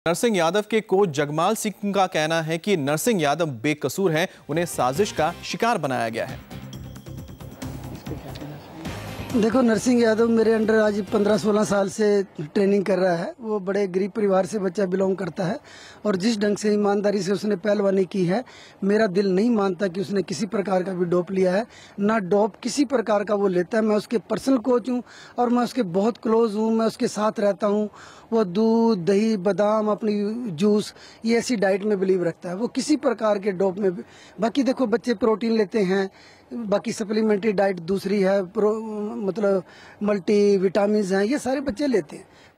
नरसिंह यादव के कोच जगमाल सिंह का कहना है कि नरसिंह यादव बेकसूर हैं, उन्हें साजिश का शिकार बनाया गया है। देखो, नरसिंह यादव मेरे अंडर आज 15-16 साल से ट्रेनिंग कर रहा है। वो बड़े गरीब परिवार से बच्चा बिलोंग करता है और जिस ढंग से ईमानदारी से उसने पहलवानी की है, मेरा दिल नहीं मानता कि उसने किसी प्रकार का भी डोप लिया है। ना डोप किसी प्रकार का वो लेता है। मैं उसके पर्सनल कोच हूँ और मैं उसके बहुत क्लोज हूँ। मैं उसके साथ रहता हूँ। वो दूध, दही, बादाम, अपनी जूस, ये ऐसी डाइट में बिलीव रखता है। वो किसी प्रकार के डोप में बाकी देखो, बच्चे प्रोटीन लेते हैं, बाकी सप्लीमेंट्री डाइट दूसरी है, मतलब मल्टी विटामिन हैं, ये सारे बच्चे लेते हैं।